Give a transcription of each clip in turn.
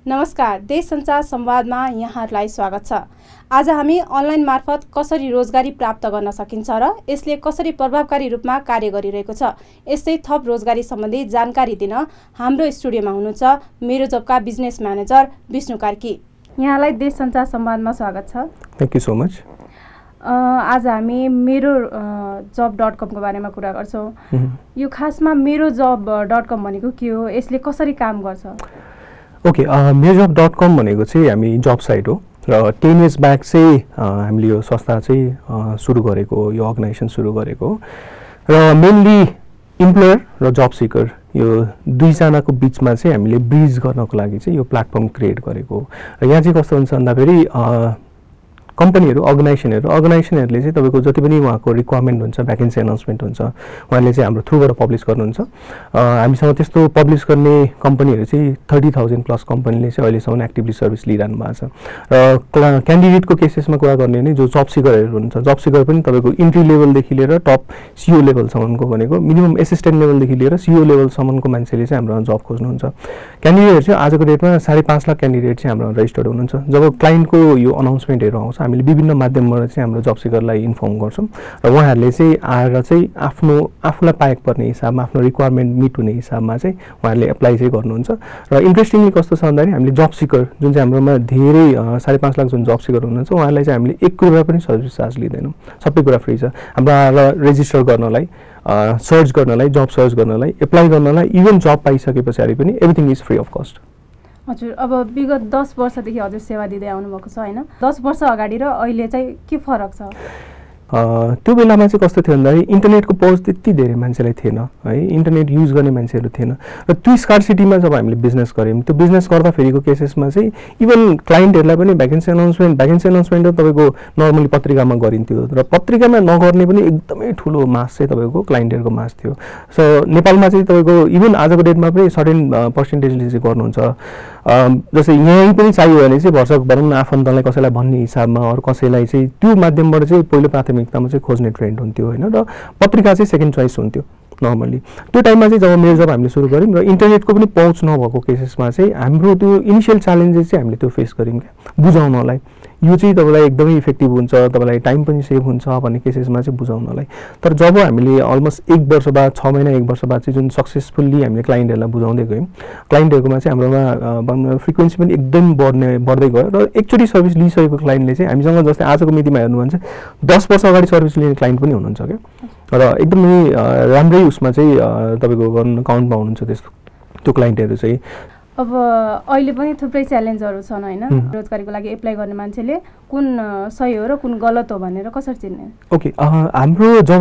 नमस्कार, देश संचार संवादमा यहाँहरूलाई स्वागत छ। आज हामी अनलाइन मार्फत कसरी रोजगारी प्राप्त गर्न सकिन्छ र यसले कसरी प्रभावकारी रूपमा कार्य गरिरहेको छ, यस्तै थप रोजगारी सम्बन्धी जानकारी दिन हाम्रो स्टुडियोमा हुनुहुन्छ मेरो जबका बिजनेस म्यानेजर विष्णु कार्की। यहाँलाई देश संचार संवादमा स्वागत छ। Thank you so much. आज हामी मेरो जब.com को बारेमा कुरा गर्छौँ। यो खासमा मेरो जब.com भनेको के हो, यसले कसरी काम गर्छ? ओके, मेरो जब.com भनेको चाहिँ हामी जब साइट हो र 10 इयर्स ब्याक चाहिँ हामीले यो संस्था चाहिँ सुरु गरेको, यो अर्गनाइजेसन सुरु गरेको र मेनली इम्प्लोयर र जब सिकर यो दुईजनाको बिचमा चाहिँ हामीले ब्रिज गर्नको लागि चाहिँ यो प्लेटफर्म क्रिएट गरेको। र यहाँ चाहिँ कस्तो हुन्छ भन्दाखेरि कम्पनीहरू अर्गनाइजेसनहरूले चाहिँ तपाईँको जति पनि उहाँको रिक्वायरमेन्ट हुन्छ, भ्याकेन्सी अनाउन्समेन्ट हुन्छ, उहाँले चाहिँ हाम्रो थ्रुबाट पब्लिस गर्नुहुन्छ। हामीसँग त्यस्तो पब्लिस गर्ने कम्पनीहरू चाहिँ 30,000 प्लस कम्पनीले चाहिँ अहिलेसम्म एक्टिभली सर्भिस लिइरहनु भएको छ। र क्यान्डिडेटको केसेसमा कुरा गर्ने भने जो जब सिकरहरू हुन्छ, जब सिकर पनि तपाईँको इन्ट्री लेभलदेखि लिएर टप सिओ लेभलसम्मको भनेको मिनिमम एसिस्टेन्ट लेभलदेखि लिएर सिओ लेभलसम्मको मान्छेले चाहिँ हाम्रो जब खोज्नुहुन्छ। क्यान्डिडेट चाहिँ आजको डेटमा 5.5 लाख क्यान्डिडेट चाहिँ हाम्रो रजिस्टर्ड हुनुहुन्छ। जब क्लाइन्टको यो अनाउन्समेन्टहरू आउँछ हामीले विभिन्न माध्यमबाट चाहिँ हाम्रो जब सिकरलाई इन्फर्म गर्छौँ र उहाँहरूले चाहिँ आएर चाहिँ आफूलाई पाएको पर्ने हिसाबमा, आफ्नो रिक्वायरमेन्ट मिट हुने हिसाबमा चाहिँ उहाँहरूले एप्लाई चाहिँ गर्नुहुन्छ। र इन्ट्रेस्टिङली कस्तो छ भन्दाखेरि हामीले जब सिकर जुन चाहिँ हाम्रोमा धेरै 5.5 लाख जुन जब सिकर हुनुहुन्छ उहाँहरूलाई चाहिँ हामीले 1 रुपियाँ पनि सर्भिस चार्ज लिँदैनौँ। सबै कुरा फ्री छ। हाम्रो रेजिस्टर गर्नलाई, सर्च गर्नलाई, जब सर्च गर्नलाई, एप्लाई गर्नलाई, इभन जब पाइसके पछाडि पनि everything is free of cost. हजुर, अब विगत 10 वर्षदेखि हजुर सेवा दिँदै आउनुभएको छ होइन? 10 वर्ष अगाडि र अहिले चाहिँ के फरक छ? त्यो बेलामा चाहिँ कस्तो थियो भन्दाखेरि इन्टरनेटको पहुँच त्यति धेरै मान्छेलाई थिएन है, इन्टरनेट युज गर्ने मान्छेहरू थिएन। र त्यो स्कार्सिटीमा जब हामीले बिजनेस गऱ्यौँ, त्यो बिजनेस गर्दाखेरिको केसेसमा चाहिँ इभन क्लाइन्टहरूलाई पनि भ्याकेन्सी अनाउन्समेन्ट तपाईँको नर्मली पत्रिकामा गरिन्थ्यो र पत्रिकामा नगर्ने पनि एकदमै ठुलो मास चाहिँ तपाईँको क्लाइन्टहरूको मास थियो। सो नेपालमा चाहिँ तपाईँको इभन आजको डेटमा पनि सर्टेन पर्सेन्टेजले चाहिँ गर्नुहुन्छ। जस्तै यहीँ पनि चाहियो भने चाहिँ भर्सक भनौँ न आफन्तलाई कसैलाई भन्ने हिसाबमा अरू कसैलाई चाहिँ त्यो माध्यमबाट चाहिँ पहिलो प्राथमिकतामा चाहिँ खोज्ने ट्रेन्ड हुन्थ्यो होइन, र पत्रिका चाहिँ सेकेन्ड चोइस हुन्थ्यो नर्मली। त्यो टाइममा चाहिँ जब मेरो जब हामीले सुरु गऱ्यौँ र इन्टरनेटको पनि पहुँच नभएको केसेसमा चाहिँ हाम्रो त्यो इनिसियल च्यालेन्जेस चाहिँ हामीले त्यो फेस गऱ्यौँ क्या, बुझाउनलाई यो चाहिँ तपाईँलाई एकदमै इफेक्टिभ हुन्छ, तपाईँलाई टाइम पनि सेभ हुन्छ भन्ने केसेसमा चाहिँ बुझाउनलाई। तर जब हामीले अलमोस्ट 1 वर्ष बाद, 6 महिना 1 वर्ष बाद चाहिँ जुन सक्सेसफुल्ली हामीले क्लाइन्टहरूलाई बुझाउँदै गयौँ, क्लाइन्टहरूकोमा चाहिँ हाम्रोमा फ्रिक्वेन्सी पनि एकदम बढ्दै गयो र एकचोटि सर्भिस लिइसकेको क्लाइन्टले चाहिँ हामीसँग जस्तै आजको मितिमा हेर्नु भने चाहिँ 10 वर्ष अगाडि सर्भिस लिने क्लाइन्ट पनि हुनुहुन्छ क्या, र एकदमै राम्रै उसमा चाहिँ तपाईँको काउन्टमा हुनुहुन्छ त्यस्तो त्यो क्लाइन्टहरू चाहिँ। अब अहिले पनि थुप्रै च्यालेन्जहरू छन् होइन? रोजगारीको लागि एप्लाई गर्ने मान्छेले कुन सही हो र कुन गलत हो भनेर कसरी चिन्ने? ओके, हाम्रो जब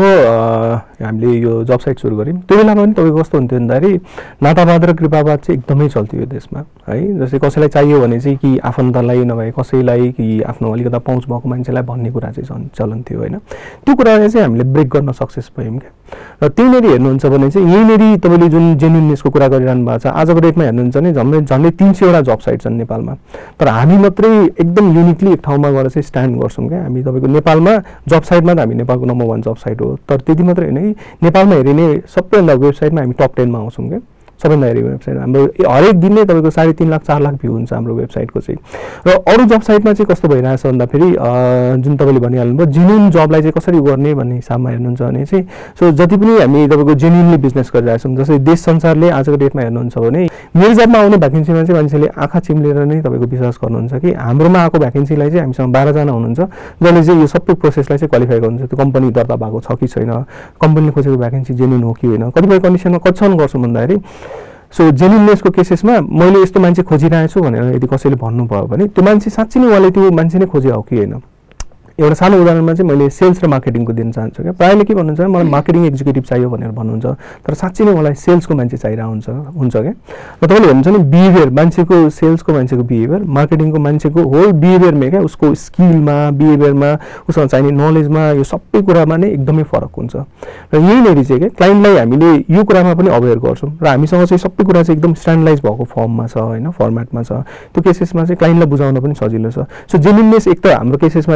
हामीले यो जब साइट सुरु गऱ्यौँ त्यो बेलामा पनि तपाईँको कस्तो हुन्थ्यो भन्दाखेरि नातावाद र कृपावाद चाहिँ एकदमै चल्थ्यो यो देशमा है। जस्तै कसैलाई चाहियो भने चाहिँ कि आफन्तलाई नभए कसैलाई कि आफ्नो अलिकता पहुँच भएको मान्छेलाई भन्ने कुरा चाहिँ चलन थियो होइन। त्यो कुरालाई चाहिँ हामीले ब्रेक गर्न सक्सेस भयौँ क्या। र त्यहीँनिर हेर्नुहुन्छ भने चाहिँ यहीँनिर तपाईँले जुन जेन्युननेसको कुरा गरिरहनु भएको छ, आजको डेटमा हेर्नुहुन्छ भने झन्डै 300वटा जब साइट छन् नेपालमा, तर हामी मात्रै एकदम युनिकली एक ठाउँमा गएर चाहिँ स्ट्यान्ड गर्छौँ क्या। हामी तपाईँको नेपालमा जब साइटमा त हामी नेपालको नम्बर 1 जब साइट हो, तर त्यति मात्रै होइन कि नेपालमा हेरिने सबैभन्दा वेबसाइटमा हामी टप 10मा आउँछौँ क्या। सबैभन्दा हेरी वेबसाइट हाम्रो हरेक दिन नै तपाईँको 3.5 लाख 4 लाख भ्यू हुन्छ हाम्रो वेबसाइटको चाहिँ। र अरू जब साइटमा चाहिँ कस्तो भइरहेछ भन्दाखेरि जुन तपाईँले भनिहाल्नुभयो जेन्युन जबलाई चाहिँ कसरी गर्ने भन्ने हिसाबमा हेर्नुहुन्छ भने चाहिँ सो जति पनि हामी तपाईँको जेन्युनली बिजनेस गरिरहेछौँ, जस्तै देश संसारले आजको डेटमा हेर्नुहुन्छ भने मेरो जबमा आउने भ्याकेन्सीमा चाहिँ मान्छेले आँखा चिम्लेर नै तपाईँको विश्वास गर्नुहुन्छ कि हाम्रोमा आएको भ्याकेन्सीलाई चाहिँ हामीसँग 12 जना हुनुहुन्छ जसले चाहिँ यो सबै प्रोसेसलाई चाहिँ क्वालिफाई गर्नुहुन्छ। त्यो कम्पनी दर्ता भएको छ कि छैन, कम्पनीले खोजेको भ्याकेन्सी जेन्युन हो कि होइन, कतिपय कन्डिसनमा कतिसम्म गर्छौँ भन्दाखेरि सो जेन्युननेसको केसेसमा मैले यस्तो मान्छे खोजिरहेको छु भनेर यदि कसैले भन्नुभयो भने त्यो मान्छे साँच्चै नै उहाँले त्यो मान्छे नै खोजे हो कि होइन। एउटा सानो उदाहरणमा चाहिँ मैले सेल्स र मार्केटिङको दिन चाहन्छु क्या। प्रायःले के भन्नुहुन्छ भने मलाई मार्केटिङ एक्जिक्युटिभ चाहियो भनेर भन्नुहुन्छ, तर साँच्चै नै मलाई सेल्सको मान्छे चाहिरहेको हुन्छ क्या। र तपाईँले हेर्नुहुन्छ नि बिहेभियर मान्छेको, सेल्सको मान्छेको बिहेभियर, मार्केटिङको मान्छेको होल बिहेभियरमा क्या, उसको स्किलमा, बिहेभियरमा, उसँग चाहिने नलेजमा, यो सबै कुरामा नै एकदमै फरक हुन्छ। र यहीँनिर चाहिँ क्या क्लाइन्टलाई हामीले यो कुरामा पनि अवेर गर्छौँ र हामीसँग चाहिँ सबै कुरा चाहिँ एकदम स्ट्यान्डर्डाइज भएको फर्ममा छ होइन, फर्मेटमा छ। त्यो केसेसमा चाहिँ क्लाइन्टलाई बुझाउन पनि सजिलो छ। सो जेन्युननेस एक त हाम्रो केसेसमा चाहिँ जति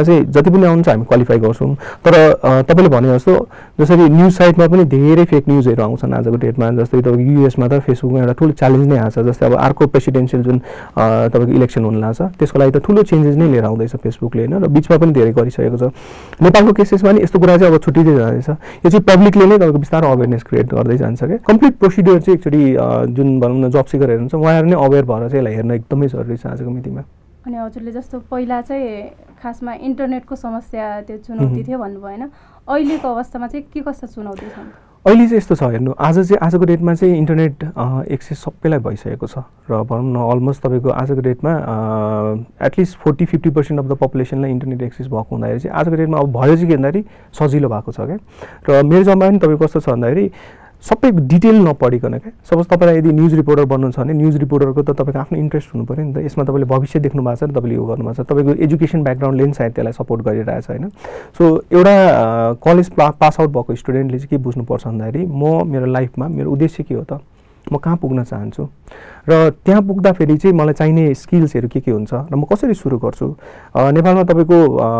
जति पनि आउँछ हामी क्वालिफाई गर्छौँ। तर तपाईँले भने जस्तो जसरी न्युज साइटमा पनि धेरै फेक न्युजहरू आउँछन् आजको डेटमा। जस्तै तपाईँको युएसमा त फेसबुकमा एउटा ठुलो च्यालेन्ज नै आएको छ। जस्तै अब अर्को प्रेसिडेन्सियल जुन तपाईँको इलेक्सन हुन लाग्छ त्यसको लागि त ठुलो चेन्जेस नै लिएर आउँदैछ फेसबुकले होइन, र बिचमा पनि धेरै गरिसकेको छ। नेपालको केसेसमा नि यस्तो कुरा चाहिँ अब छुट्टिँदै जाँदैछ। यो चाहिँ पब्लिकले नै तपाईँको बिस्तारै अवेरनेस क्रिएट गर्दै जान्छ क्या। कम्प्लिट प्रोसिड्युर चाहिँ एकचोटि जुन भनौँ न जब सिकरहरू हुन्छ उहाँहरू नै अवेर भएर चाहिँ यसलाई हेर्न एकदमै जरुरी छ आजको मितिमा। अनि हजुरले जस्तो पहिला चाहिँ खासमा इन्टरनेटको समस्या त्यो चुनौती थियो भन्नुभयो होइन, अहिलेको अवस्थामा चाहिँ के कस्ता चुनौती छन्? अहिले चाहिँ यस्तो छ हेर्नु, आजको डेटमा चाहिँ इन्टरनेट एक्सेस सबैलाई भइसकेको छ र भनौँ न अलमोस्ट तपाईँको आजको डेटमा एटलिस्ट 40-50% अफ द पपुलेसनलाई इन्टरनेट एक्सेस भएको हुँदाखेरि चाहिँ आजको डेटमा अब भयो चाहिँ के भन्दाखेरि सजिलो भएको छ क्या। र मेरो जम्मा पनि तपाईँको कस्तो छ भन्दाखेरि सबै डिटेल नपढिकन क्या। सपोज तपाईँलाई यदि न्युज रिपोर्टर बन्नु छ भने न्युज रिपोर्टरको त तपाईँको आफ्नो इन्ट्रेस्ट हुनु पऱ्यो नि त। यसमा तपाईँले भविष्य देख्नु भएको छ र तपाईँले यो गर्नुभएको छ, तपाईँको एजुकेसन ब्याकग्राउन्डले पनि सायद त्यसलाई सपोर्ट गरिरहेछ होइन। सो एउटा कलेज पास आउट भएको स्टुडेन्टले चाहिँ के बुझ्नुपर्छ भन्दाखेरि म मेरो लाइफमा मेरो उद्देश्य के हो त, म कहाँ पुग्न चाहन्छु र त्यहाँ पुग्दाखेरि चाहिँ मलाई चाहिने स्किल्सहरू के हुन्छ र म कसरी सुरु गर्छु। नेपालमा तपाईँको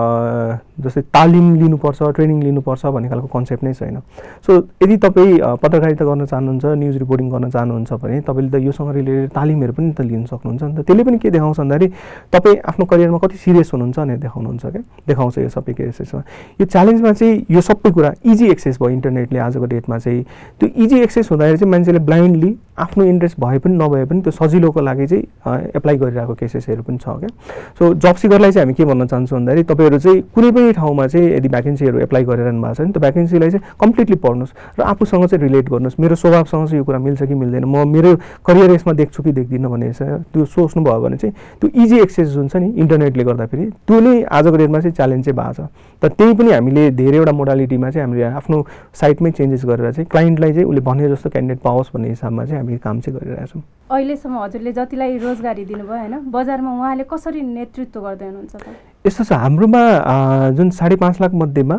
जस्तै तालिम लिनुपर्छ, ट्रेनिङ लिनुपर्छ भन्ने खालको कन्सेप्ट नै छैन। सो यदि तपाईँ पत्रकारिता गर्न चाहनुहुन्छ, न्युज रिपोर्टिङ गर्न चाहनुहुन्छ भने तपाईँले त योसँग रिलेटेड तालिमहरू पनि त लिन सक्नुहुन्छ नि त। त्यसले पनि के देखाउँछ भन्दाखेरि तपाईँ आफ्नो करियरमा कति सिरियस हुनुहुन्छ भनेर देखाउनुहुन्छ क्या, देखाउँछ यो सबै केसेसमा। यो च्यालेन्जमा चाहिँ यो सबै कुरा इजी एक्सेस भयो इन्टरनेटले आजको डेटमा चाहिँ। त्यो इजी एक्सेस हुँदाखेरि चाहिँ मान्छेले ब्लाइन्डली आफ्नो इन्ट्रेस्ट भए पनि नभए पनि त्यो सजिलोको लागि चाहिँ एप्लाई गरिरहेको केसेसहरू पनि छ क्या। सो जब सिकरलाई चाहिँ हामी के भन्न चाहन्छौँ भन्दाखेरि तपाईँहरू चाहिँ कुनै पनि ठाउँमा चाहिँ यदि भ्याकेन्सीहरू एप्लाई गरिरहनु भएको छ भने त्यो भ्याकेन्सीलाई चाहिँ कम्प्लिटली पढ्नुहोस् र आफूसँग चाहिँ रिलेट गर्नुहोस्। मेरो स्वभावसँग चाहिँ यो कुरा मिल्छ कि मिल्दैन, म मेरो करियर यसमा देख्छु कि देख्दिनँ भन्ने त्यो सोच्नुभयो भने चाहिँ त्यो इजी एक्सेस जुन छ नि इन्टरनेटले गर्दाखेरि त्यो नै आजको डेटमा चाहिँ च्यालेन्ज चाहिँ भएको छ। तर त्यही पनि हामीले धेरैवटा मोडालिटीमा चाहिँ हामीले आफ्नो साइटमै चेन्जेस गरेर चाहिँ क्लाइन्टलाई चाहिँ उसले भने जस्तो क्यान्डिडेट पाओस् भन्ने हिसाबमा चाहिँ हामी काम चाहिँ गरिरहेछौँ। अहिलेसम्म हजुरले जतिलाई रोजगारी दिनुभयो होइन, बजारमा उहाँले कसरी नेतृत्व गर्दै हुनुहुन्छ त? यस्तो छ हाम्रोमा जुन 5.5 लाख मध्येमा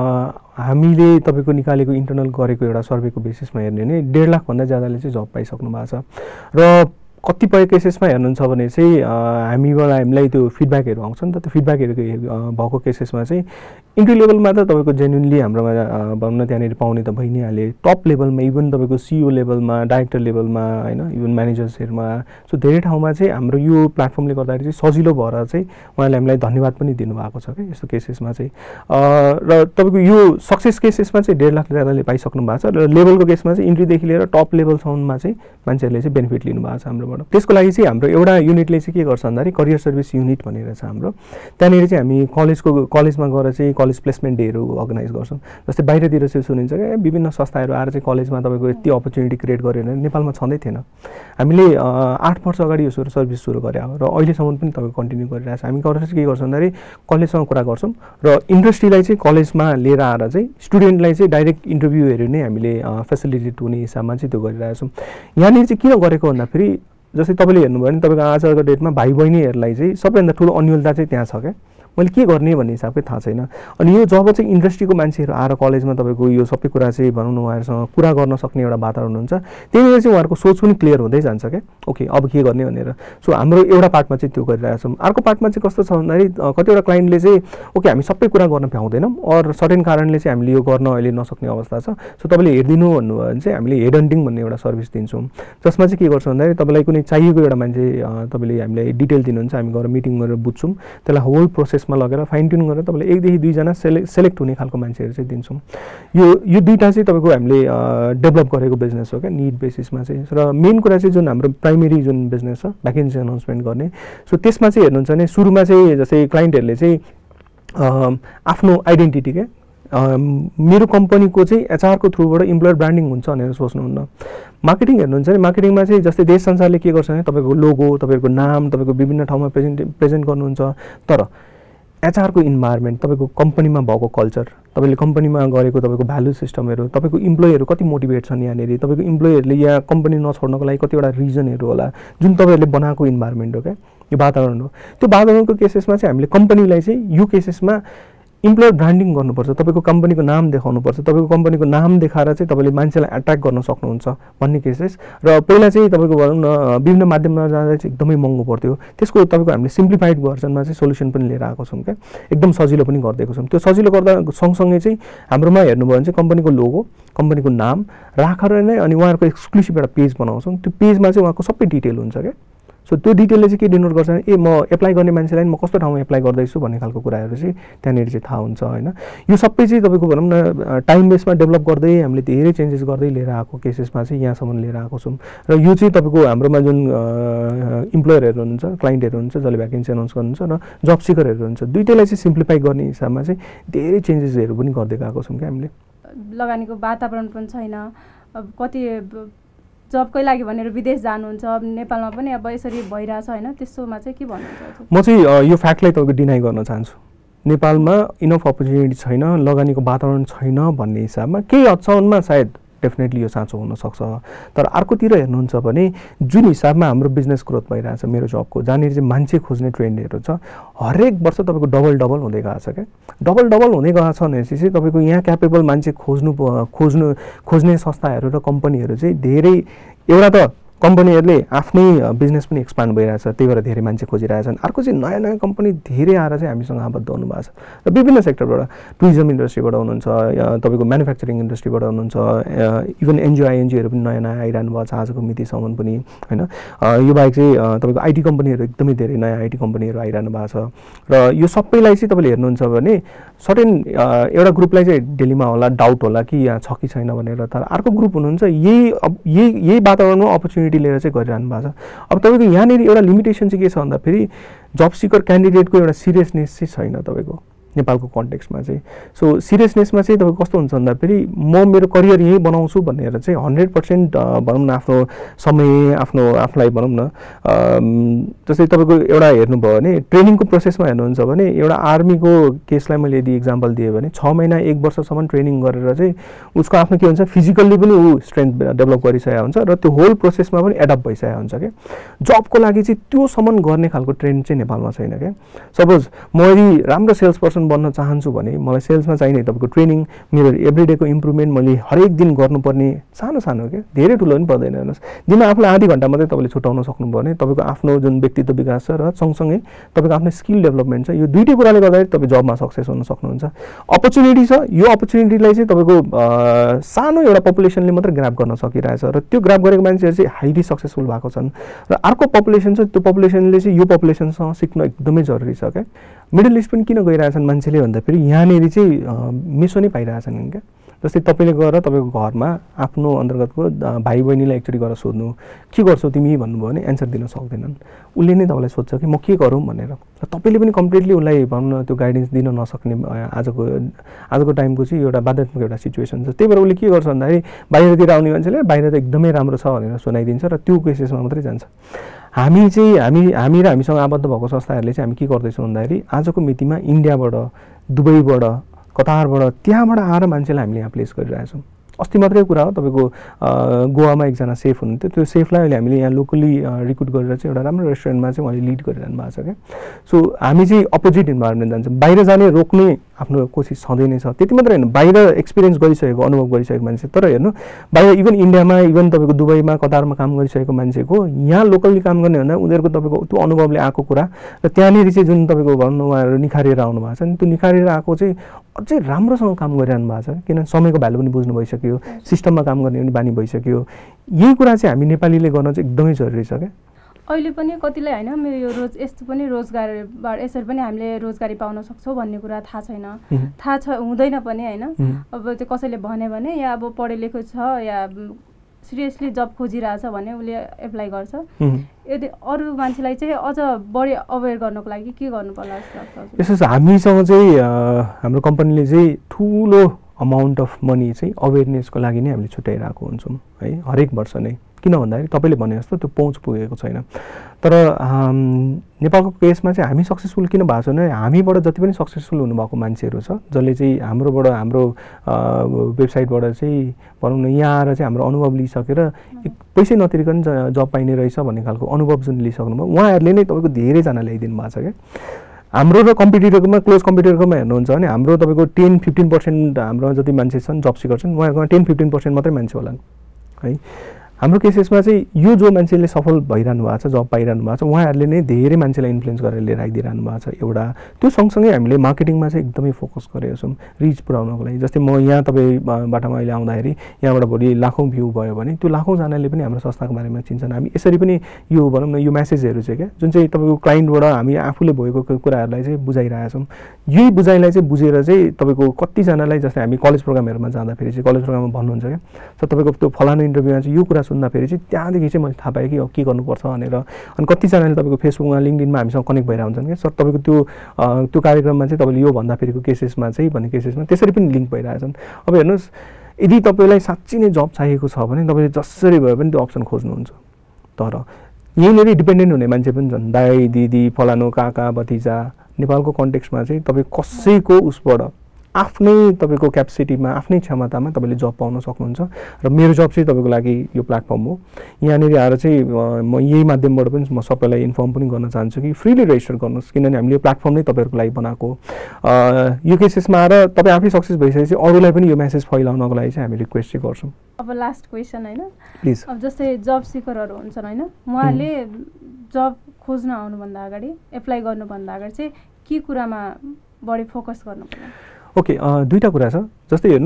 हामीले तपाईँको निकालेको इन्टरनल गरेको एउटा सर्वेको बेसिसमा हेर्ने भने 1.5 लाखभन्दा ज्यादाले चाहिँ जब पाइसक्नु भएको छ। र कतिपय केसेसमा हेर्नुहुन्छ भने चाहिँ हामीलाई त्यो फिडब्याकहरू आउँछ नि त। त्यो फिडब्याकहरू भएको केसेसमा चाहिँ इन्ट्री लेभलमा त तपाईँको जेन्युनली हाम्रोमा भनौँ न त्यहाँनिर पाउने त भइ नै हाले। टप लेभलमा इभन तपाईँको सिइओ लेभलमा, डाइरेक्टर लेभलमा होइन, इभन म्यानेजर्सहरूमा। सो धेरै ठाउँमा चाहिँ हाम्रो यो प्लेटफर्मले गर्दाखेरि चाहिँ सजिलो भएर चाहिँ उहाँले हामीलाई धन्यवाद पनि दिनुभएको छ क्या यस्तो केसेसमा चाहिँ। र तपाईँको यो सक्सेस केसेसमा चाहिँ 1.5 लाख ज्यादाले पाइसक्नु भएको छ र लेभलको केसमा चाहिँ इन्ट्रीदेखि लिएर टप लेभलसम्ममा चाहिँ मान्छेहरूले चाहिँ बेनिफिट लिनुभएको छ हाम्रो। त्यसको लागि चाहिँ हाम्रो एउटा युनिटले चाहिँ के गर्छ भन्दाखेरि करियर सर्भिस युनिट भनेर छ हाम्रो। त्यहाँनिर चाहिँ हामी कलेजमा गएर चाहिँ कलेज प्लेसमेन्ट डेहरू अर्गनाइज गर्छौँ। जस्तै बाहिरतिर चाहिँ सुनिन्छ क्या विभिन्न संस्थाहरू आएर चाहिँ कलेजमा तपाईँको यति अपर्च्युनिटी क्रिएट गर्यो भने नेपालमा छँदै थिएन। हामीले 8 वर्ष अगाडि यो सर्भिस सुरु गरे हो र अहिलेसम्म पनि तपाईँको कन्टिन्यू गरिरहेको छ। हामी गरेर चाहिँ के गर्छौँ भन्दाखेरि कलेजसँग कुरा गर्छौँ र इन्डस्ट्रीलाई चाहिँ कलेजमा लिएर आएर चाहिँ स्टुडेन्टलाई चाहिँ डाइरेक्ट इन्टरभ्यूहरू नै हामीले फेसिलिटेट हुने हिसाबमा चाहिँ त्यो गरिरहेछौँ। यहाँनिर चाहिँ किन गरेको भन्दाखेरि जस्तै तपाईँले हेर्नुभयो भने तपाईँको आजको डेटमा भाइ बहिनीहरूलाई चाहिँ सबैभन्दा ठुलो अन्यलता चाहिँ त्यहाँ छ क्या। मैले के गर्ने भन्ने हिसाबकै थाहा छैन। अनि यो जब चाहिँ इन्डस्ट्रीको मान्छेहरू आएर कलेजमा तपाईँको यो सबै कुरा चाहिँ भनौँ न उहाँहरूसँग कुरा गर्न सक्ने एउटा वातावरण हुन्छ, त्यही चाहिँ उहाँहरूको सोच पनि क्लियर हुँदै जान्छ क्या। ओके अब के गर्ने भनेर। सो हाम्रो एउटा पार्टमा चाहिँ त्यो गरिरहेछौँ। अर्को पार्टमा चाहिँ कस्तो छ भन्दाखेरि कतिवटा क्लाइन्टले चाहिँ ओके हामी सबै कुरा गर्न भ्याउँदैनौँ अरू सर्टेन कारणले चाहिँ हामीले यो गर्न अहिले नसक्ने अवस्था छ, सो तपाईँले हेरिदिनु भन्नुभयो भने चाहिँ हामीले हेड हन्टिङ भन्ने एउटा सर्भिस दिन्छौँ। जसमा चाहिँ के गर्छ भन्दाखेरि तपाईँलाई कुनै चाहिएको एउटा मान्छे तपाईँले हामीलाई डिटेल दिनुहुन्छ, हामी गएर मिटिङ गरेर बुझ्छौँ, त्यसलाई होल प्रोसेसमा लगेर फाइन ट्युन गरेर तपाईँले 1 देखि 2 जना सेलेक्ट हुने खालको मान्छेहरू चाहिँ दिन्छौँ। यो दुईवटा चाहिँ तपाईँको हामीले डेभलप गरेको बिजनेस हो क्या निड बेसिसमा चाहिँ। र मेन कुरा चाहिँ जुन हाम्रो प्राइमेरी जुन बिजनेस छ भ्याकेन्सी अनाउन्समेन्ट गर्ने, सो त्यसमा चाहिँ हेर्नुहुन्छ भने सुरुमा चाहिँ जस्तै क्लाइन्टहरूले चाहिँ आफ्नो आइडेन्टिटी क्या मेरो कम्पनीको चाहिँ एचआरको थ्रुबाट इम्प्लोयर ब्रान्डिङ हुन्छ भनेर सोच्नुहुन्न। मार्केटिङ हेर्नुहुन्छ भने मार्केटिङमा चाहिँ जस्तै देश संसारले के गर्छ भने तपाईँको लोगो, तपाईँको नाम, तपाईँको विभिन्न ठाउँमा प्रेजेन्ट गर्नुहुन्छ। तर एचआरको इन्भाइरोमेन्ट, तपाईँको कम्पनीमा भएको कल्चर, तपाईँले कम्पनीमा गरेको तपाईँको भ्यालु सिस्टमहरू, तपाईँको इम्प्लोयीहरू कति मोटिभेट छन् यहाँनिर, तपाईँको इम्प्लोयीहरूले यहाँ कम्पनी नछोड्नको लागि कतिवटा रिजनहरू होला जुन तपाईँहरूले बनाएको इन्भाइरोमेन्ट हो क्या, यो वातावरण हो। त्यो वातावरणको केसेसमा चाहिँ हामीले कम्पनीलाई चाहिँ यो केसेसमा इम्प्लोयर ब्रान्डिङ गर्नुपर्छ, तपाईँको कम्पनीको नाम देखाउनुपर्छ, तपाईँको कम्पनीको नाम देखाएर चाहिँ तपाईँले मान्छेलाई एट्र्याक्ट गर्न सक्नुहुन्छ भन्ने केसेस। र पहिला चाहिँ तपाईँको भनौँ न विभिन्न माध्यममा जाँदा चाहिँ एकदमै महँगो पर्थ्यो, त्यसको तपाईँको हामीले सिम्प्लिफाइड भर्जनमा चाहिँ सोल्युसन पनि लिएर आएको छौँ क्या, एकदम सजिलो पनि गरिदिएको छौँ। त्यो सजिलो गर्दा सँगसँगै चाहिँ हाम्रोमा हेर्नुभयो भने चाहिँ कम्पनीको लोगो, कम्पनीको नाम राखेर नै अनि उहाँहरूको एक्सक्लुसिभ एउटा पेज बनाउँछौँ। त्यो पेजमा चाहिँ उहाँको सबै डिटेल हुन्छ क्या। सो त्यो डिटेलले चाहिँ के डिनोट गर्छ भने म एप्लाई गर्ने मान्छेलाई म कस्तो ठाउँमा एप्लाई गर्दैछु भन्ने खालको कुराहरू चाहिँ त्यहाँनिर चाहिँ थाहा हुन्छ होइन। यो सबै चाहिँ तपाईँको भनौँ न टाइम बेसमा डेभलप गर्दै हामीले धेरै चेन्जेस गर्दै लिएर आएको केसेसमा चाहिँ यहाँसम्म लिएर आएको छौँ। र यो चाहिँ तपाईँको हाम्रोमा जुन इम्प्लोयरहरू हुनुहुन्छ, क्लाइन्टहरू हुनुहुन्छ जसले भ्याकेन्सी अनाउन्स गर्नुहुन्छ र जब सिकरहरू हुनुहुन्छ, दुइटैलाई चाहिँ सिम्प्लिफाई गर्ने हिसाबमा चाहिँ धेरै चेन्जेसहरू पनि गर्दै गएको छौँ क्या हामीले। लगानीको वातावरण पनि छैन, अब कति जबकै लागि भनेर विदेश जानुहुन्छ, नेपालमा पनि अब यसरी भइरहेछ होइन, त्यसोमा चाहिँ के भन्नुहुन्छ? म चाहिँ यो फ्याक्टलाई तपाईँको डिनाइ गर्न चाहन्छु। नेपालमा इनफ अपर्च्युनिटी छैन, लगानीको वातावरण छैन भन्ने हिसाबमा केही हदसम्ममा सायद डेफिनेटली यो साँचो हुनसक्छ। तर अर्कोतिर हेर्नुहुन्छ भने जुन हिसाबमा हाम्रो बिजनेस ग्रोथ भइरहेछ मेरो जबको, जहाँनिर चाहिँ मान्छे खोज्ने ट्रेन्डहरू छ, हरेक वर्ष तपाईँको डबल हुँदै गएको छ क्या। डबल हुँदै गएको छ भनेपछि चाहिँ तपाईँको यहाँ क्यापेबल मान्छे खोज्ने संस्थाहरू र कम्पनीहरू चाहिँ धेरै, एउटा त कम्पनीहरूले आफ्नै बिजनेस पनि एक्सपान्ड भइरहेछ, त्यही भएर धेरै मान्छे खोजिरहेछन्। अर्को चाहिँ नयाँ नयाँ कम्पनी धेरै आएर चाहिँ हामीसँग आबद्ध हुनुभएको छ र विभिन्न सेक्टरबाट, टुरिज्म इन्डस्ट्रीबाट हुनुहुन्छ, तपाईँको म्यानुफ्याक्चरिङ इन्डस्ट्रीबाट हुनुहुन्छ, इभन एनजिओहरू पनि नयाँ नयाँ आइरहनु भएको छ आजको मितिसम्म पनि होइन। यो बाहेक चाहिँ तपाईँको आइटी कम्पनीहरू एकदमै धेरै नयाँ आइटी कम्पनीहरू आइरहनु भएको छ। र यो सबैलाई चाहिँ तपाईँले हेर्नुहुन्छ भने सर्टेन एउटा ग्रुपलाई चाहिँ डेलीमा होला डाउट होला कि यहाँ छ कि छैन भनेर, तर अर्को ग्रुप हुनुहुन्छ यही वातावरणमा अपर्च्युनिटी लिएर चाहिँ गरिरहनु भएको छ। अब तपाईँको यहाँनिर एउटा लिमिटेसन चाहिँ के छ भन्दाखेरि जब सिकर क्यान्डिडेटको एउटा सिरियसनेस चाहिँ छैन तपाईँको नेपालको कन्टेक्स्टमा चाहिँ। सो सिरियसनेसमा चाहिँ तपाईँको कस्तो हुन्छ भन्दाखेरि म मेरो करियर यहीँ बनाउँछु भनेर चाहिँ 100% भनौँ न आफ्नो समय आफूलाई भनौँ न जस्तै तपाईँको एउटा हेर्नुभयो भने ट्रेनिङको प्रोसेसमा हेर्नुहुन्छ भने एउटा आर्मीको केसलाई मैले यदि इक्जाम्पल दिएँ भने 6 महिना 1 वर्षसम्म ट्रेनिङ गरेर चाहिँ उसको आफ्नो के हुन्छ फिजिकल्ली पनि ऊ स्ट्रेन्थ डेभलप गरिसकेको हुन्छ र त्यो होल प्रोसेसमा पनि एडप्ट भइसकेको हुन्छ क्या। जबको लागि चाहिँ त्योसम्म गर्ने खालको ट्रेन्ड चाहिँ नेपालमा छैन क्या। सपोज म यदि राम्रो सेल्स पर्सन बन्न चाहन्छु भने मलाई सेल्समा चाहिने तपाईँको ट्रेनिङ, मेरो एभ्रिडेको इम्प्रुभमेन्ट मैले हरेक दिन गर्नुपर्ने सानो क्या, धेरै ठुलो पनि पर्दैन। हेर्नुहोस् दिनमा आफूलाई आधी घन्टा मात्रै तपाईँले छुटाउन सक्नुभयो भने तपाईँको आफ्नो जुन व्यक्तित्व विकास छ र सँगसँगै तपाईँको आफ्नो स्किल डेभलपमेन्ट छ, यो दुइटै कुराले गर्दाखेरि तपाईँ जबमा सक्सेस हुन सक्नुहुन्छ। अपर्च्युनिटी छ, यो अपर्च्युनिटीलाई चाहिँ तपाईँको सानो एउटा पपुलेसनले मात्रै ग्राब गर्न सकिरहेछ र त्यो ग्राब गरेको मान्छेहरू चाहिँ हाइली सक्सेसफुल भएको छन् र अर्को पपुलेसन छ, त्यो पपुलेसनले चाहिँ यो पपुलेसनसँग सिक्न एकदमै जरुरी छ क्या। मिडल इस्ट पनि किन गइरहेछन् मान्छेले भन्दाखेरि यहाँनिर चाहिँ मिसो नै पाइरहेछन् क्या। जस्तै तपाईँले गएर तपाईँको घरमा आफ्नो अन्तर्गतको भाइ बहिनीलाई एकचोटि गएर सोध्नु के गर्छौ तिमी भन्नुभयो भने एन्सर दिन सक्दैनन्, उसले नै तपाईँलाई सोध्छ कि म के गरौँ भनेर। र तपाईँले पनि कम्प्लिटली उसलाई भनौँ न त्यो गाइडेन्स दिन नसक्ने आजको टाइमको चाहिँ एउटा बाध्यात्मक एउटा सिचुएसन छ। त्यही भएर उसले के गर्छ भन्दाखेरि बाहिरतिर आउने मान्छेले बाहिर त एकदमै राम्रो छ भनेर सुनाइदिन्छ र त्यो केसेसमा मात्रै जान्छ। हामी र हामीसँग आबद्ध भएको संस्थाहरूले चाहिँ हामी के गर्दैछौँ भन्दाखेरि आजको मितिमा इन्डियाबाट, दुबईबाट, कतारबाट, त्यहाँबाट आएर मान्छेलाई हामीले यहाँ प्लेस गरिरहेछौँ। अस्ति मात्रै कुरा हो तपाईँको गोवामा एकजना सेफ हुनुहुन्थ्यो, त्यो सेफलाई अहिले हामीले यहाँ लोकली रिक्रुट गरेर चाहिँ एउटा राम्रो रेस्टुरेन्टमा चाहिँ उहाँले लिड गरिरहनु भएको छ क्या। सो हामी चाहिँ अपोजिट इन्भाइरोमेन्ट जान्छौँ, बाहिर जाने रोक्ने आफ्नो कोसिस छँदै नै छ। त्यति मात्रै होइन, बाहिर एक्सपिरियन्स गरिसकेको अनुभव गरिसकेको मान्छे, तर हेर्नु बाहिर इभन इन्डियामा, इभन तपाईँको दुबईमा, कतारमा काम गरिसकेको मान्छेको यहाँ लोकल्ली काम गर्ने भन्दा उनीहरूको तपाईँको त्यो अनुभवले आएको कुरा र त्यहाँनिर चाहिँ जुन तपाईँको भन्नु उहाँहरू निखारेर आउनु भएको छ नि, त्यो निखारेर आएको चाहिँ अझै राम्रोसँग काम गरिरहनु भएको छ। किनभने समयको भ्यालु पनि बुझ्नु भइसक्यो, सिस्टममा काम गर्ने पनि बानी भइसक्यो। यही कुरा चाहिँ हामी नेपालीले गर्न चाहिँ एकदमै जरुरी छ क्या। अहिले पनि कतिलाई होइन मेरो यो यस्तो पनि रोजगारबाट यसरी पनि हामीले रोजगारी पाउन सक्छौँ भन्ने कुरा थाहा छैन, हुँदैन पनि होइन। अब त्यो कसैले भन्यो भने या अब पढे लेखेको छ या सिरियसली जब खोजिरहेछ भने उसले एप्लाई गर्छ। यदि अरू मान्छेलाई चाहिँ अझ बढी अवेर गर्नको लागि के गर्नु पर्ला जस्तो लाग्छ? यसो हामीसँग चाहिँ हाम्रो कम्पनीले चाहिँ ठुलो अमाउन्ट अफ मनी चाहिँ अवेरनेसको लागि नै हामीले छुट्याइरहेको हुन्छौँ है, हरेक वर्ष नै। किन भन्दाखेरि तपाईँले भने जस्तो त्यो पहुँच पुगेको छैन। तर नेपालको केसमा चाहिँ हामी सक्सेसफुल किन भएको छैन, हामीबाट जति पनि सक्सेसफुल हुनुभएको मान्छेहरू छ जसले चाहिँ हाम्रो वेबसाइटबाट चाहिँ भनौँ न यहाँ आएर चाहिँ हाम्रो अनुभव लिइसकेर पैसै नतिरिकन जब पाइने रहेछ भन्ने खालको अनुभव जुन लिइसक्नुभयो उहाँहरूले नै तपाईँको धेरैजना ल्याइदिनु भएको छ क्या। हाम्रो र कम्पिटिटरकोमा क्लोज कम्पिटिटरकोमा हेर्नुहुन्छ भने हाम्रो तपाईँको 10-15% हाम्रो जति मान्छे छन् जब सिकर छन् उहाँहरूकोमा 10-15% मात्रै मान्छे होलान् है। हाम्रो केसेसमा चाहिँ यो जो मान्छेले सफल भइरहनु भएको छ जब पाइरहनु भएको छ उहाँहरूले नै धेरै मान्छेलाई इन्फ्लुएन्स गरेर लिएर आइदिइरहनु भएको छ एउटा। त्यो सँगसँगै हामीले मार्केटिङमा चाहिँ एकदमै फोकस गरेका छौँ रिच पुऱ्याउनको लागि। जस्तै म यहाँ तपाईँबाट अहिले आउँदाखेरि यहाँबाट भोलि लाखौँ भ्यू भयो भने त्यो लाखौँजनाले पनि हाम्रो संस्थाको बारेमा चिन्छन्। हामी यसरी पनि यो भनौँ न यो मेसेजहरू चाहिँ क्या जुन चाहिँ तपाईँको क्लाइन्टबाट हामी आफूले भएको कुराहरूलाई चाहिँ बुझाइरहेका छौँ। यही बुझाइलाई चाहिँ बुझेर चाहिँ तपाईँको कतिजनालाई जस्तै हामी कलेज प्रोग्रामहरूमा जाँदाखेरि चाहिँ कलेज प्रोग्राममा भन्नुहुन्छ क्या सर तपाईँको त्यो फलानु इन्टरभ्यूमा चाहिँ यो कुरा सुन्दाखेरि चाहिँ त्यहाँदेखि चाहिँ मैले थाहा पाएँ कि के गर्नुपर्छ भनेर। अनि कतिजनाले तपाईँको फेसबुकमा लिङ्कडिनमा हामीसँग कनेक्ट भइरहेको हुन्छन् कि सर तपाईँको त्यो कार्यक्रममा चाहिँ तपाईँले यो भन्दाखेरिको केसेसमा चाहिँ भन्ने केसेसमा त्यसरी पनि लिङ्क भइरहेछन्। अब हेर्नुहोस् यदि तपाईँलाई साँच्चै नै जब चाहिएको छ भने तपाईँले जसरी भए पनि त्यो अप्सन खोज्नुहुन्छ। तर यहीँनिर डिपेन्डेन्ट हुने मान्छे पनि छन् दाइ दिदी फलानु काका भतिजा। नेपालको कन्टेक्स्टमा चाहिँ तपाईँ कसैको उसबाट आफ्नै तपाईँको क्यापेसिटीमा आफ्नै क्षमतामा तपाईँले जब पाउन सक्नुहुन्छ। र मेरो जब चाहिँ तपाईँको लागि यो प्लेटफर्म हो। यहाँनिर आएर चाहिँ म यही माध्यमबाट पनि म सबैलाई इन्फर्म पनि गर्न चाहन्छु कि फ्रीली रेजिस्टर गर्नुहोस् किनभने हामीले यो प्लेटफर्म नै तपाईँहरूको लागि बनाएको। यो केसेसमा आएर तपाईँ आफै सक्सेस भइसकेपछि अरूलाई पनि यो मेसेज फैलाउनको लागि चाहिँ हामी रिक्वेस्ट चाहिँ गर्छौँ। अब लास्ट क्वेसन होइन प्लिज। अब जस्तै जब सिकरहरू हुन्छन् होइन उहाँहरूले जब खोज्न आउनुभन्दा अगाडि एप्लाई गर्नुभन्दा अगाडि चाहिँ के कुरामा बढी फोकस गर्नुपर्छ? ओके दुईवटा कुरा छ। जस्तै हेर्नु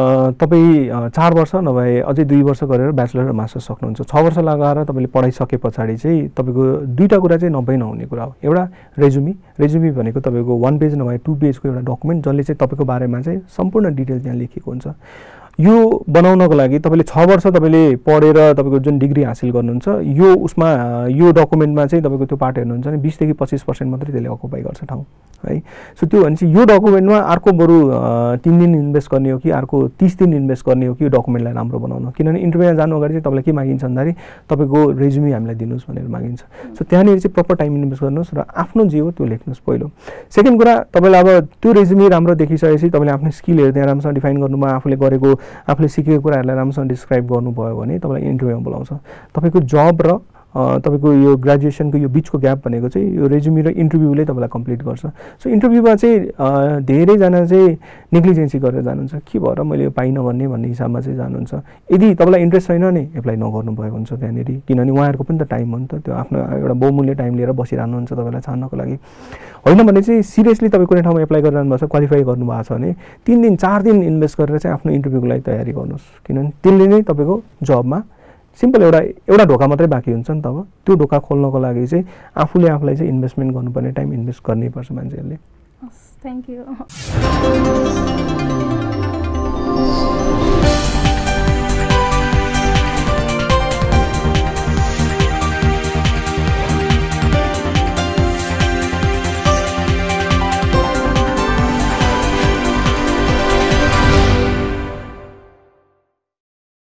तपाईँ 4 वर्ष नभए अझै 2 वर्ष गरेर ब्याचलर र मास्टर्स सक्नुहुन्छ। 6 वर्ष लगाएर तपाईँले पढाइसके पछाडि चाहिँ तपाईँको दुईवटा कुरा चाहिँ नहुने कुरा हो। एउटा रेज्युमी भनेको तपाईँको 1 पेज नभए 2 पेजको एउटा डकुमेन्ट जसले चाहिँ तपाईँको बारेमा चाहिँ सम्पूर्ण डिटेल त्यहाँ लेखिएको हुन्छ। यो बनाउनको लागि तपाईँले 6 वर्ष तपाईँले पढेर तपाईँको जुन डिग्री हासिल गर्नुहुन्छ यो उसमा यो डकुमेन्टमा चाहिँ तपाईँको त्यो पार्ट हेर्नुहुन्छ भने 20 देखि 25% मात्रै त्यसले अकुपाई गर्छ ठाउँ है। सो त्यो भने चाहिँ यो डकुमेन्टमा अर्को बरु 3 दिन इन्भेस्ट गर्ने हो कि अर्को 30 दिन इन्भेस्ट गर्ने हो कि यो डकुमेन्टलाई राम्रो बनाउन। किनभने इन्टरभ्यूमा जानु अगाडि चाहिँ तपाईँलाई के मागिन्छ भन्दाखेरि तपाईँको रेज्युमी हामीलाई दिनुहोस् भनेर मागिन्छ। सो त्यहाँनिर चाहिँ प्रपर टाइम इन्भेस्ट गर्नुहोस् र आफ्नो जे हो त्यो लेख्नुहोस् पहिलो। सेकेन्ड कुरा तपाईँलाई अब त्यो रेज्युमी राम्रो देखिसकेपछि तपाईँले आफ्नो स्किलहरू त्यहाँ राम्रोसँग डिफाइन गर्नुभयो आफूले गरेको आफूले सिकेको कुराहरूलाई राम्रोसँग डिस्क्राइब गर्नुभयो भने तपाईँलाई इन्टरभ्यूमा बोलाउँछ। तपाईँको जब र तपाईँको यो ग्रेजुएसनको यो बिचको ग्याप भनेको चाहिँ यो रेज्युमी र इन्टरभ्यूले तपाईँलाई कम्प्लिट गर्छ। सो इन्टरभ्यूमा चाहिँ धेरैजना चाहिँ नेग्लिजेन्सी गरेर जानुहुन्छ के भएर मैले यो पाइनँ भन्ने हिसाबमा चाहिँ जानुहुन्छ। यदि तपाईँलाई इन्ट्रेस्ट छैन नि एप्लाई नगर्नुभएको हुन्छ त्यहाँनिर किनभने उहाँहरूको पनि त टाइम हो नि त त्यो आफ्नो एउटा बहुमूल्य टाइम लिएर बसिरहनुहुन्छ तपाईँलाई छान्नको लागि। होइन भने चाहिँ सिरियसली तपाईँ कुनै ठाउँमा एप्लाई गरिरहनु भएको छ क्वालिफाई गर्नुभएको छ भने 3 दिन 4 दिन इन्भेस्ट गरेर चाहिँ आफ्नो इन्टरभ्यूको लागि तयारी गर्नुहोस् किनभने त्यसले नै तपाईँको जबमा सिम्पल एउटा ढोका मात्रै बाँकी हुन्छ नि त। अब त्यो ढोका खोल्नको लागि चाहिँ आफूलाई चाहिँ इन्भेस्टमेन्ट गर्नुपर्ने टाइम इन्भेस्ट गर्नैपर्छ मान्छेहरूले। Thank you.